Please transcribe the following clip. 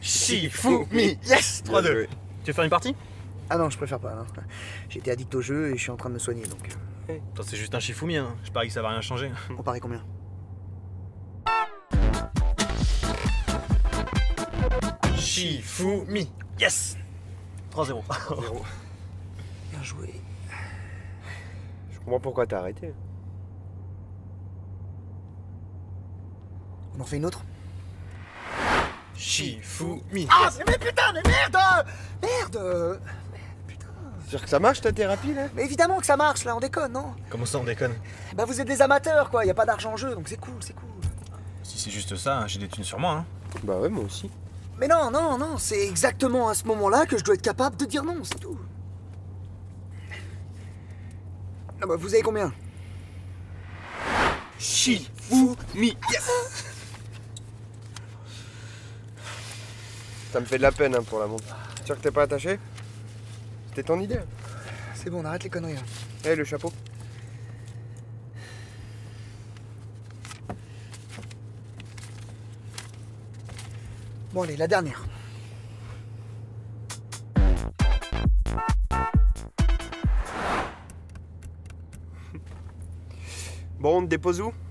Shifumi. Yes. 3-2. Tu veux faire une partie? Ah non, je préfère pas. Hein. J'étais addict au jeu et je suis en train de me soigner donc. Toi, c'est juste un Shifumi, hein. Je parie que ça va rien changer. On parie combien? Shifumi. Yes. 3-0. Bien joué. Je comprends pourquoi t'as arrêté. On en fait une autre? Shifumi. Ah, mais putain, mais merde! Merde! Putain. C'est sûr que ça marche ta thérapie là? Mais évidemment que ça marche là, on déconne, non? Comment ça, on déconne? Bah vous êtes des amateurs quoi, y a pas d'argent en jeu donc c'est cool, c'est cool. Si c'est juste ça, hein, j'ai des thunes sur moi, hein. Bah ouais, moi aussi. Mais non, non, non, c'est exactement à ce moment-là que je dois être capable de dire non, c'est tout. Ah bah vous avez combien? Shifumi. Yes. Ça me fait de la peine hein, pour la montre. Sûr que t'es pas attaché? C'était ton idée. C'est bon, on arrête les conneries. Eh, le chapeau. Bon allez, la dernière. Bon, on te dépose où?